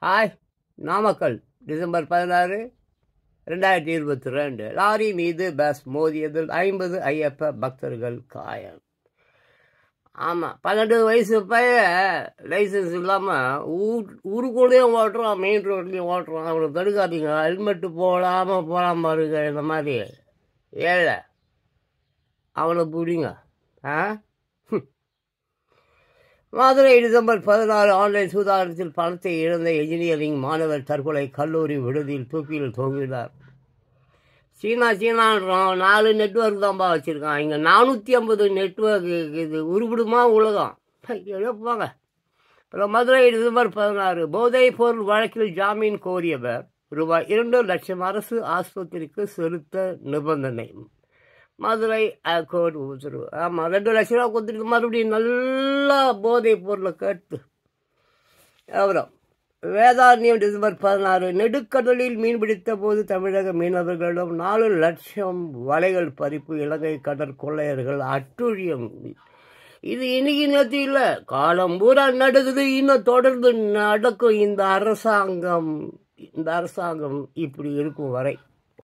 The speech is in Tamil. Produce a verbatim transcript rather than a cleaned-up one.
ஹாய். நாமக்கல் டிசம்பர் பதினாறு ரெண்டாயிரத்தி இருபத்தி ரெண்டு லாரி மீது பஸ் மோதியதில் ஐம்பது ஐயப்ப பக்தர்கள் காயம். ஆமாம், பன்னெண்டு வயசு பையன் லைசன்ஸ் இல்லாமல் ஊர் ஊருக்குள்ளேயும் ஓட்டுறான், மெயின் ரோட்லேயும் ஓட்டுறான். அவனை தடுக்காதீங்க. ஹெல்மெட்டு போடாமல் போகாமல் பாருங்க. இந்த மாதிரி ஏழை அவனை பிடிங்க. ஆ மதுரை டிசம்பர் பதினாறு ஆன்லைன் சூதாட்டத்தில் பணத்தை இழந்த இன்ஜினியரிங் மாணவர் தற்கொலை. கல்லூரி விடுதியில் தூக்கியில் தொங்கினார். சீனா சீனான்றோம் நாலு நெட்ஒர்க் தான்ப்பா வச்சுருக்கான். இங்கே நானூற்றி ஐம்பது நெட்ஒர்க் இது. உருப்பிடுமா உலகம் எழுப்பாங்க. அப்புறம் மதுரை டிசம்பர் பதினாறு போதைப் பொருள் வழக்கில் ஜாமீன் கோரியவர் ரூபாய் இரண்டு லட்சம் அரசு ஆஸ்பத்திரிக்கு செலுத்த நிபந்தனை. மதுரை ஹைகோர்ட் உத்தரவு. ஆமாம், ரெண்டு லட்ச ரூபா கொடுத்துட்டு மறுபடியும் நல்லா போதைப் பொருளை கேட்டு. அப்புறம் வேதாரண்யம் டிசம்பர் பதினாறு நெடுக்கடலில் மீன்பிடித்த போது தமிழக மீனவர்களிடம் நாலு லட்சம் வலைகள் பறிப்பு. இலங்கை கடற்கொள்ளையர்கள் அட்டுழியம். இது இன்னைக்கு நேற்று இல்லை, காலம் பூரா நடக்குது, இன்னும் தொடர்ந்து நடக்கும். இந்த அரசாங்கம் இந்த அரசாங்கம் இப்படி இருக்கும் வரை